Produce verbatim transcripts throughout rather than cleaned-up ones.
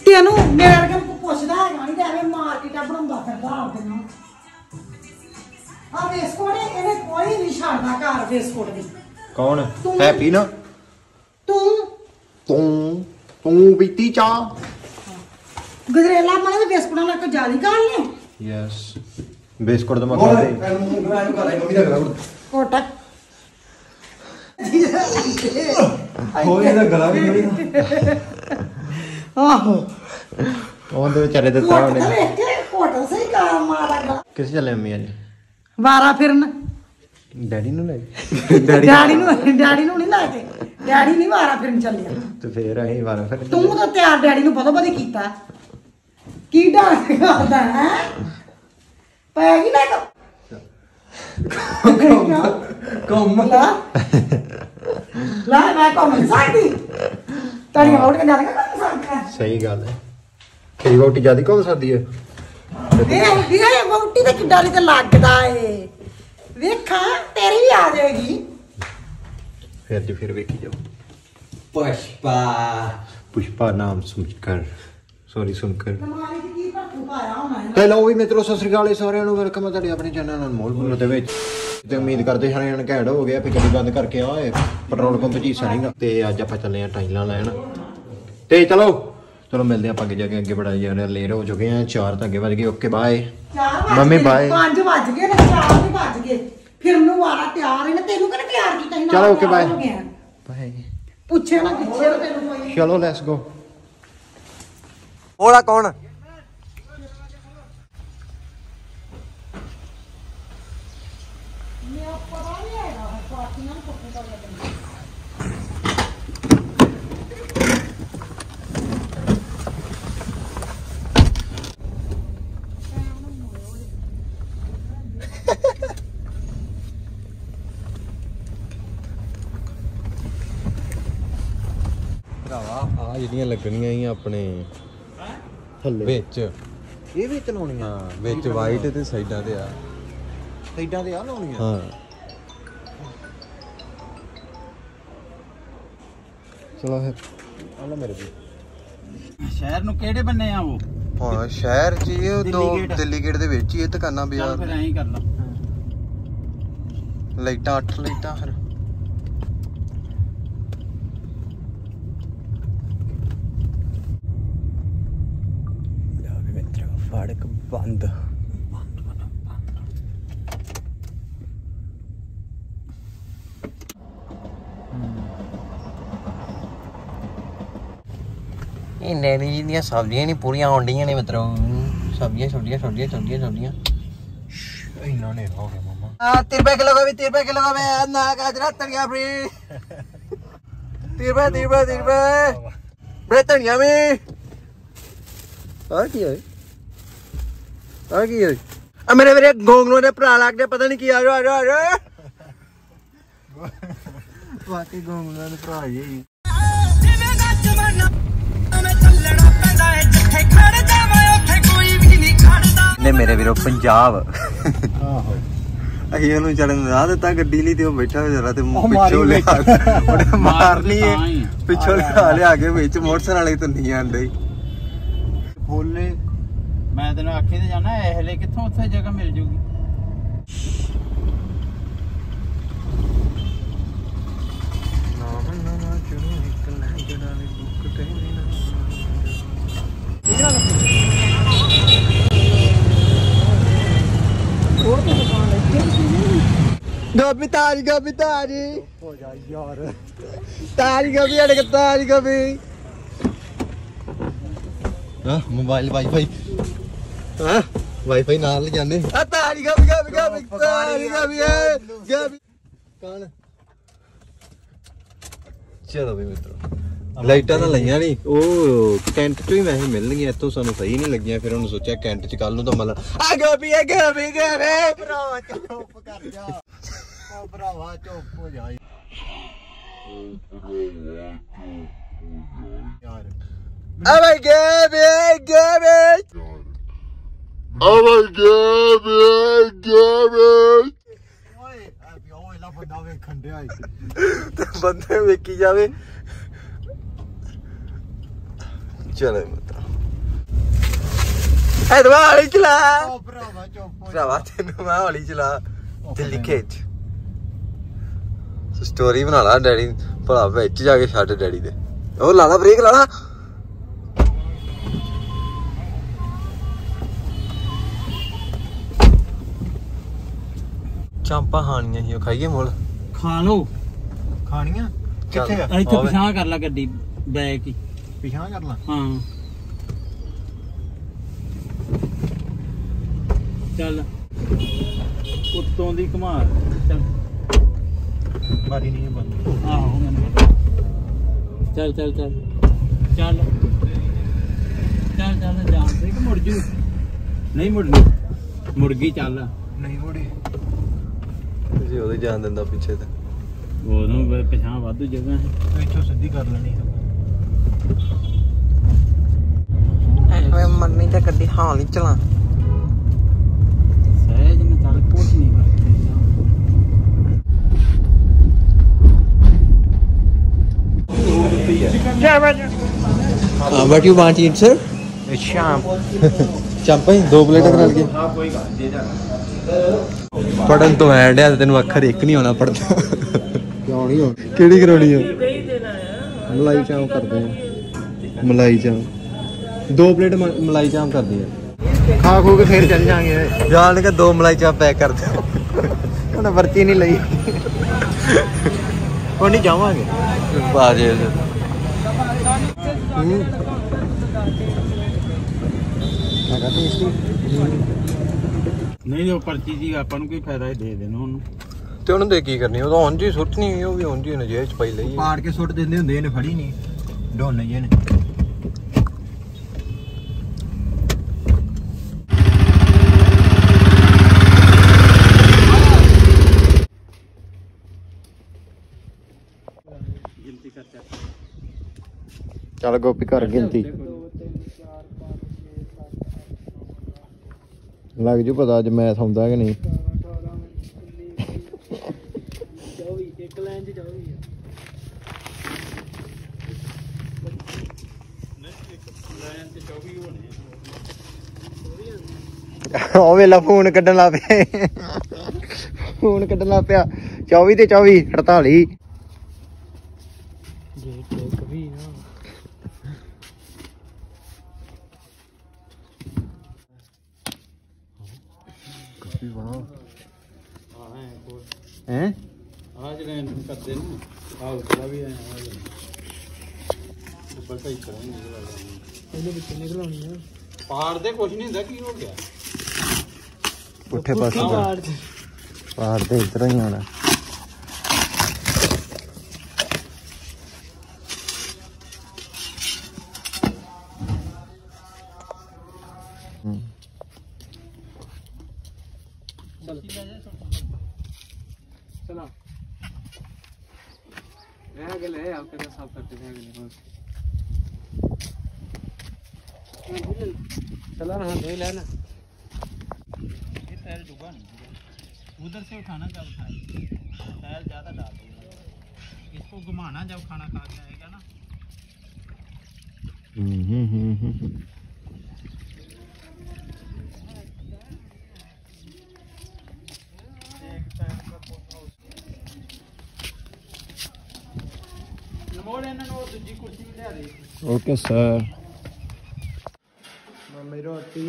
तेनू मेरे वर्गे पुछदा है नहीं ते एवें मार्केटा बनाउंदा फिरदा आपदे नाल आ वेस्टकोट इहने कोई नहीं छाड़दा घर वेस्टकोट दी कौन हैप्पी ना तू तू तू पीती चा गजरेला माने वेस्टकोट ना को जाली काल ने यस वेस्टकोट तो मैं खा दे कोटा होए ना गला भी नहीं आहो ਉਹਦੇ ਵਿਚਾਰੇ ਦੇ ਤਾਂ ਉਹਨੇ ਕੋਟਾ ਸਹੀ ਕਾ ਮਾਰਾ ਕਿੱਥੇ ਚੱਲੇ ਅੰਮੀ ਅੱਜ ਵਾਰਾ ਫਿਰਨ ਡੈਡੀ ਨੂੰ ਲੈ ਡੈਡੀ ਨੂੰ ਡੈਡੀ ਨੂੰ ਨਹੀਂ ਲੈ ਕੇ ਡੈਡੀ ਨਹੀਂ ਵਾਰਾ ਫਿਰਨ ਚੱਲਿਆ ਤੇ ਫੇਰ ਅਸੀਂ ਵਾਰਾ ਫਿਰ ਤੂੰ ਤਾਂ ਤਿਆਰ ਡੈਡੀ ਨੂੰ ਪਤਾ ਪਤਾ ਕੀਤਾ ਕੀ ਡਾਂਸ ਕਰਦਾ ਹੈ ਪੈ ਗਈ ਨਾ ਕੰਮ ਲਾ ਲਾ ਮੈਂ ਕੰਮ ਸਾਡੀ ਤੜੀਆਂ ਉੱਠ ਕੇ ਜਾਣਾ ਕੰਮ ਸਾਡਾ ਸਹੀ ਗੱਲ ਹੈ ਖੇਰੀ ਵੋਟੀ ਜਿਆਦਾ ਕੋਲ ਸਕਦੀ ਹੈ ਇਹ ਇਹ ਵੋਟੀ ਤੇ ਕਿੱਡਾ ਤੇ ਲੱਗਦਾ ਏ ਵੇਖਾਂ ਤੇਰੀ ਵੀ ਆ ਜਾਏਗੀ ਫਿਰ ਜੀ ਫਿਰ ਵੇਖੀ ਜਾਓ ਪੁਸ਼ਪਾ ਪੁਸ਼ਪਾ ਨਾਮ ਸੁਣਕਰ ਸੌਰੀ ਸੁਣਕਰ ਨਮਾਰੀ ਦੀ ਕੀ ਭੱਠੂ ਪਾਇਆ ਹੋਣਾ ਤੇ ਲਓ ਵੀ ਮਿੱਤਰੋ ਸਤਿ ਸ੍ਰੀ ਅਕਾਲ ਸਾਰਿਆਂ ਨੂੰ ਵੈਲਕਮ ਹੈ ਤੁਹਾਡੇ ਆਪਣੇ ਚੈਨਲ ਅਨਮੋਲ ਬੁੱਲਰ ਦੇ ਵਿੱਚ ਤੇ ਉਮੀਦ ਕਰਦੇ ਸਾਰੇ ਜਣ ਘੈਂਟ ਹੋ ਗਿਆ ਵੀ ਗੱਡੀ ਬੰਦ ਕਰਕੇ ਆਏ ਪੈਟਰੋਲ ਪੰਪ 'ਚ ਹਿੱਸਾ ਨਹੀਂਗਾ ਤੇ ਅੱਜ ਆਪਾਂ ਚੱਲੇ ਆ ਟਾਈਲਾਂ ਲੈਣ ਤੇ ਚਲੋ ਚਲੋ ਮਿਲਦੇ ਆਪਾਂ ਅੱਗੇ ਜਾ ਕੇ ਅੱਗੇ ਬੜਾ ਜਿਆਦਾ ਲੇਟ ਹੋ ਚੁੱਕੇ ਆ ਚਾਰ ਤਾਂ ਅੱਗੇ ਵੱਜ ਗਏ ਓਕੇ ਬਾਏ ਮੰਮੀ ਬਾਏ ਪੰਜ ਵੱਜ ਗਏ ਨਾ ਚਾਰ ਵੀ ਵੱਜ ਗਏ ਫਿਰ ਨੂੰ ਵਾਰਾ ਤਿਆਰ ਹੈ ਨਾ ਤੈਨੂੰ ਕਿਹਨੇ ਤਿਆਰ ਕੀਤਾ ਸੀ ਚਲੋ ਓਕੇ ਬਾਏ ਬਾਏ ਪੁੱਛੇ ਨਾ ਪਿੱਛੇ ਨਾ ਤੈਨੂੰ ਕੋਈ ਚਲੋ ਲੈਟਸ ਗੋ ਉਹਦਾ ਕੌਣ ਆ ਜਿਹੜੀਆਂ ਲੱਗਣੀਆਂ ਹੀ ਆਪਣੇ ਥੱਲੇ ਵਿੱਚ ਇਹ ਵੀ ਚਲਾਉਣੀਆਂ ਹਾਂ ਵਿੱਚ ਵਾਈਟ ਤੇ ਸਾਈਡਾਂ ਤੇ ਆ ਸਾਈਡਾਂ ਤੇ ਆ ਲਾਉਣੀਆਂ ਹਾਂ ਚਲੋ ਫਿਰ ਆ ਲੈ ਮੇਰੇ ਵੀ ਸ਼ਹਿਰ ਨੂੰ ਕਿਹੜੇ ਬੰਨੇ ਆ ਉਹ ਹਾਂ ਸ਼ਹਿਰ ਚ ਹੀ ਉਹ ਦੋ ਦਿੱਲੀ ਗੇਟ। ਦਿੱਲੀ ਗੇਟ ਦੇ ਵਿੱਚ ਹੀ ਇਹ ਦੁਕਾਨਾਂ ਚੱਲ ਬਾਜ਼ਾਰ ਫਿਰ ਐਂ ਹੀ ਕਰ ਲਾ ਲਾਈਟਾਂ ਅੱਠ ਲਾਈਟਾਂ ਫਿਰ ਫਾੜਕ ਬੰਦ ਇਹ ਨੈਣੀ ਜੀ ਦੀਆਂ ਸਬਜ਼ੀਆਂ ਨਹੀਂ ਪੂਰੀਆਂ ਆਉਂਦੀਆਂ ਨੇ ਮਿੱਤਰੋ ਸਬਜ਼ੀਆਂ ਛੋਟੀਆਂ ਛੋਟੀਆਂ ਛੋਟੀਆਂ ਛੋਟੀਆਂ ਇਹਨਾਂ ਨੇ ਹੋ ਗਿਆ ਮਮਾ ਆ तीस रुपए किलो का भी तीस रुपए किलो का मैं ना गाजरा धनिया फ्री तीस रुपए तीस रुपए तीस रुपए बड़े धनिया भी आ की है आ की है आ मेरे मेरे गोंगलों ने भरा लगदे पता नहीं की आ रहा आ रहा ਵਾਕਈ ਗੋਂਗਲਾਂ ਦੇ ਭਰਾ ਜੀ ਜਿਵੇਂ ਗੱਜ ਮਰਨਾ ਮੈਂ ਚੱਲਣਾ ਪੈਂਦਾ ਏ ਜਿੱਥੇ ਖੜ ਜਾਵਾਂ ਉੱਥੇ ਕੋਈ ਵੀ ਨਹੀਂ ਖੜਦਾ ਨੇ ਮੇਰੇ ਵੀਰੋ ਪੰਜਾਬ ਆਹੋ ਅਸੀਂ ਉਹਨੂੰ ਚੜਨ ਰਾਹ ਦਿੱਤਾ ਗੱਡੀ ਲਈ ਤੇ ਉਹ ਬੈਠਾ ਜਰਾ ਤੇ ਪਿੱਛੋਂ ਲਿਆ ਉਹਨੇ ਮਾਰ ਲਈ ਪਿੱਛੋਂ ਲਿਆ ਲਿਆ ਕੇ ਵਿੱਚ ਮੋਟਰਸਾਈਕਲ ਵਾਲੇ ਤੋਂ ਨਹੀਂ ਆਂਦੇ ਫੋਲੇ ਮੈਂ ਤੈਨੂੰ ਆਖੇ ਤੇ ਜਾਣਾ ਇਹ ਲੈ ਕਿੱਥੋਂ ਉੱਥੇ ਜਗ੍ਹਾ ਮਿਲ ਜੂਗੀ गोभी ताज गोभी ताज हो जा यार ताज गोभी अड़क ताज गोभी ਹਾਂ ਮੋਬਾਈਲ ਵਾਈਫਾਈ ਹਾਂ ਵਾਈਫਾਈ ਨਾਲ ਲੈ ਜਾਂਦੇ आ ताज गोभी गोभी गोभी ताज गोभी है गोभी ਕੌਣ ਚਲੋ ਵੀ ਮਿੱਤਰੋ ਲਾਈਟਾਂ ਤਾਂ ਲਈਆਂ ਨਹੀਂ ਉਹ ਕੈਂਟ ਚੋਂ ਹੀ ਵੈਸੇ ਮਿਲਣਗੀਆਂ ਇੱਥੋਂ ਸਾਨੂੰ ਸਹੀ ਨਹੀਂ ਲੱਗੀਆਂ ਫਿਰ ਉਹਨੂੰ ਸੋਚਿਆ ਕੈਂਟ ਚ ਕੱਲ ਨੂੰ ਤਾਂ ਮਤਲਬ आ गोभी है गोभी गोभी ਭਰਾਵਾ ਚੁੱਪ ਕਰ ਜਾ ਉਹ ਭਰਾਵਾ ਚੁੱਪ ਹੋ ਜਾ ਯਾਰ आ भाई गोभी गोभी आ भाई गोभी गोभी ਓਏ ਓਏ ਲਾ ਬੰਦਾ ਵੇਖਣ ਡਿਆ ਤੇ ਬੰਦੇ ਵੇਖੀ ਜਾਵੇ ਚਲੋ ਮਿੱਤਰੋ ਐ ਤੂੰ ਹੌਲੀ ਚਲਾ ਓ ਭਰਾਵਾ ਚੁੱਪ ਭਰਾਵਾ ਤੈਨੂੰ ਮੈਂ ਹੌਲੀ ਚਲਾ ਦਿੱਲੀ ਖੇਚ ਸਟੋਰੀ ਬਣਾ ਲਾ ਡੈਡੀ ਭਲਾ ਵਿੱਚ ਜਾ ਕੇ ਛੱਡ ਡੈਡੀ ਦੇ ਉਹ ਲਾ ਲਾ ਬ੍ਰੇਕ ਲਾ ਲਾ ਚਾਂਪਾ ਖਾਣੀਆਂ ਸੀ ਉਹ ਖਾਈਏ ਮੁੱਲ ਖਾ ਲੋ ਖਾਣੀਆਂ ਕਿੱਥੇ ਆ ਇੱਥੇ ਪਿਛਾਂ ਕਰ ਲੈ ਗੱਡੀ ਬੈਕ ਹੀ ਪਿਛਾਂ ਕਰ ਲਾ ਹਾਂ ਚੱਲ ਉੱਤੋਂ ਦੀ ਘੁਮਾ ਚੱਲ ਬਾਰੀ ਨਹੀਂ ਬੰਦ ਆਹੋ ਮੈਨੂੰ ਪਤਾ ਚੱਲ ਚੱਲ ਚੱਲ ਚੱਲ ਚੱਲ ਚੱਲ ਜਾਣ ਦੇ ਕਿ ਮੁੜ ਜੂ ਨਹੀਂ ਮੁੜਨੀ ਮੁੜ ਗਈ ਚੱਲ ਨਹੀਂ ਮੁੜੀ ਤੁਸੀਂ ਉਹਦੇ ਜਾਣ ਦਿੰਦਾ ਪਿੱਛੇ ਤੇ ਉਹਨੂੰ ਪਿਛਾਂ ਵਾਧੂ ਜਗ੍ਹਾ ਹੈ ਇੱਥੋਂ ਸਿੱਧੀ ਕਰ ਲੈਣੀ ਐਵੇਂ ਮੰਨੀ ਤੇ ਗੱਡੀ ਹੌਲੀ ਚਲਾ ਸਹਿਜ ਨੇ ਚੱਲ ਕੁਛ ਨਹੀਂ ਵਰਤੇ Uh, what you want to eat, sir? ਸ਼ਾਮ ਚਾਂਪਾਂ ਹੀ ਦੋ ਪਲੇਟਾਂ ਕਰਾ ਲਈਏ ਹਾਂ ਕੋਈ ਗੱਲ ਦੇ ਜਾ ਪੜਨ ਤੋਂ ਐ ਡਿਆ ਤੈਨੂੰ ਅੱਖਰ ਇੱਕ ਨਹੀਂ ਆਉਣਾ ਪੜਦਾ ਕਿਉਂ ਨਹੀਂ ਹੋ ਕਿਹੜੀ ਕਰਾਉਣੀ ਆ ਮਲਾਈ ਚਾਂਪ ਕਰਦੇ ਆ ਮਲਾਈ ਚਾਂਪ ਦੋ ਪਲੇਟ ਮ- ਮਲਾਈ ਚਾਂਪ ਕਰਦੇ ਆ ਖਾ ਖੂ ਕੇ ਫੇਰ ਚੱਲ ਜਾਾਂਗੇ ਜਾਣ ਕੇ ਦੋ ਮਲਾਈ ਚਾਂਪ ਪੈਕ ਕਰ ਦੇ ਉਹਨੇ ਵਰਤੀ ਨਹੀਂ ਲਈ ਉਹ ਨਹੀਂ ਜਾਵਾਂਗੇ ਬਾਜੇ ਹੈਗਾ ਟੇਸਟੀ ਨਹੀਂ ਉਹ ਪਰਚੀ ਜੀ ਆਪਾਂ ਨੂੰ ਕੋਈ ਫਾਇਦਾ ਹੀ ਦੇ ਦੇਣਾ ਉਹਨੂੰ ਤੇ ਉਹਨੂੰ ਦੇ ਕੀ ਕਰਨੀ ਉਹ ਤਾਂ ਉਂਝ ਹੀ ਸੁੱਟਣੀ ਉਹ ਵੀ ਉਂਝ ਹੀ ਨਜੇਬ ਚ ਪਾਈ ਲਈ ਪਾੜ ਕੇ ਸੁੱਟ ਦਿੰਦੇ ਹੁੰਦੇ ਇਹਨੇ ਫੜੀ ਨਹੀਂ ਢੋਲ ਨਹੀਂ ਇਹਨੇ ਗਿਣਤੀ ਕਰ ਚੱਲ ਚੱਲ ਗੋਪੀ ਕਰ ਗਿਣਤੀ ਲੱਗ ਜੂ ਪਤਾ ਅੱਜ ਮੈਥ ਆਉਂਦਾ ਕਿ ਨਹੀਂ ਇੱਕ ਲਾਈਨ ਚ ਚੌਵੀ ਆ ਨਹੀਂ ਇੱਕ ਲਾਈਨ ਚ ਚੌਵੀ ਹੋਣੇ ਉਹ ਵੇਲਾ ਫੋਨ ਕੱਢਣ ਲੱਗ ਪਿਆ ਫੋਨ ਕੱਢਣ ਲੱਗ ਪਿਆ ਚੌਵੀ ਤੇ ਚੌਵੀ ਅੜਤਾਲੀ ਜੇ ਟੇਕ ਵੀ ਨਾ ਕਾਫੀ ਵਾਹ ਹਾਂ ਹੈ ਕੋਲ ਹੈ ਆ ਜਿਹੜੇ ਕਰਦੇ ਨਾ ਆ ਉਸਦਾ ਵੀ ਹੈ ਆ ਉੱਪਰ ਸਹੀ ਕਰਾਂਗੇ ਇਹਦੇ ਵਿੱਚ ਨਿਕਲਾਉਣੀ ਆ ਪਹਾੜ ਦੇ ਕੁਝ ਨਹੀਂ ਹੁੰਦਾ ਕੀ ਹੋ ਗਿਆ ਪੁੱਠੇ ਪਾਸੇ ਪਹਾੜ ਤੇ ਇਧਰ ਹੀ ਆਉਣਾ चला रह गए आपके तो साफ करते रह गए चला ना धो लेना ये टायर डूबा नहीं उधर से उठाना जब उठाए टायर ज्यादा डाल दीजिए इसको घुमाना जब खाना खा के आएगा ना हम्म हम्म हम्म ओके सर मम्मी रोटी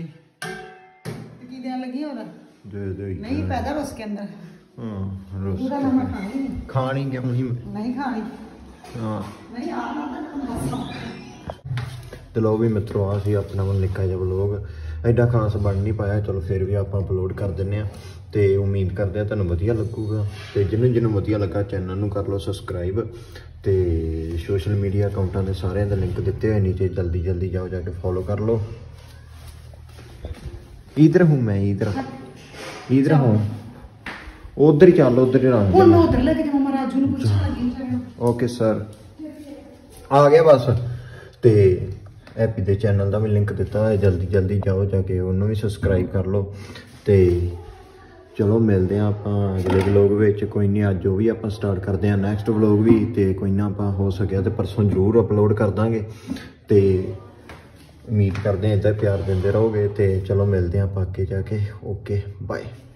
की देने लगी और दे दे नहीं पैदा बस के अंदर हाँ रोटी पूरा नमक खानी खानी क्या नहीं नहीं खानी हाँ नहीं आना था ਤੇ ਲੋ ਵੀ ਮਿੱਤਰੋ ਆ ਸੀ ਆਪਣਾ ਮਨ ਨਿੱਕਾ ਜਿਹਾ ਵਲੋਗ ਐਡਾ ਖਾਸ ਬਣ ਨਹੀਂ ਪਾਇਆ ਚਲੋ ਫਿਰ ਵੀ ਆਪਾਂ ਅਪਲੋਡ ਕਰ ਦਿੰਨੇ ਆ ਤੇ ਉਮੀਦ ਕਰਦੇ ਆ ਤੁਹਾਨੂੰ ਵਧੀਆ ਲੱਗੂਗਾ ਤੇ ਜਿਹਨੂੰ ਜਿਹਨੂੰ ਵਧੀਆ ਲੱਗਾ ਚੈਨਲ ਨੂੰ ਕਰ ਲਓ ਸਬਸਕ੍ਰਾਈਬ ਤੇ ਸੋਸ਼ਲ ਮੀਡੀਆ ਅਕਾਊਂਟਾਂ ਦੇ ਸਾਰਿਆਂ ਦੇ ਲਿੰਕ ਦਿੱਤੇ ਹੋਏ ਨੀਚੇ ਜਲਦੀ ਜਲਦੀ ਜਾਓ ਜਾ ਕੇ ਫੋਲੋ ਕਰ ਲਓ ਇਧਰ ਹੂੰ ਮੈਂ ਇਧਰ ਇਧਰ ਹੂੰ ਉਧਰ ਹੀ ਚੱਲ ਉਧਰ ਹੀ ਰਹਾ वो उधर लेके मम्मा राजू ने पूछा लगी ਓਕੇ ਸਰ ਆ ਗਿਆ ਬਸ ਤੇ ਹੈਪੀ ਦੇ ਚੈਨਲ ਦਾ ਵੀ ਲਿੰਕ ਦਿੱਤਾ ਹੈ ਜਲਦੀ ਜਲਦੀ ਜਾਓ ਜਾ ਕੇ ਉਹਨੂੰ ਵੀ ਸਬਸਕ੍ਰਾਈਬ ਕਰ ਲਓ ਤੇ ਚਲੋ ਮਿਲਦੇ ਆ ਆਪਾਂ ਅਗਲੇ ਵਲੋਗ ਵਿੱਚ ਕੋਈ ਨਹੀਂ ਅੱਜ ਉਹ ਵੀ ਆਪਾਂ ਸਟਾਰਟ ਕਰਦੇ ਆ ਨੈਕਸਟ ਵਲੋਗ ਵੀ ਤੇ ਕੋਈ ਨਾ ਆਪਾਂ ਹੋ ਸਕਿਆ ਤੇ ਪਰਸੋਂ ਜ਼ਰੂਰ ਅਪਲੋਡ ਕਰ ਦਾਂਗੇ ਤੇ उम्मीद करते हैं इधर प्यार देंदे रहोगे। तो चलो मिलते हैं आप आगे जाके। Okay bye.